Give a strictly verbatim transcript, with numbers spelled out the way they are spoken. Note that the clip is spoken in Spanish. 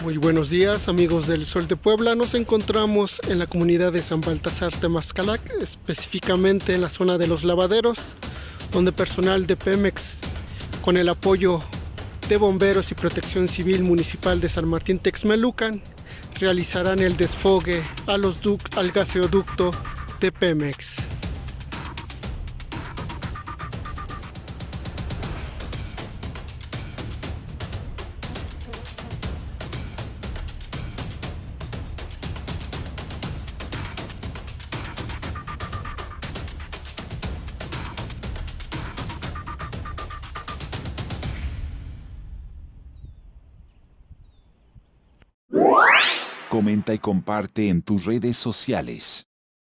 Muy buenos días, amigos del Sol de Puebla. Nos encontramos en la comunidad de San Baltasar Temazcalac, específicamente en la zona de los lavaderos, donde personal de Pemex, con el apoyo de bomberos y protección civil municipal de San Martín Texmelucan, realizarán el desfogue a los al gaseoducto de Pemex. Comenta y comparte en tus redes sociales.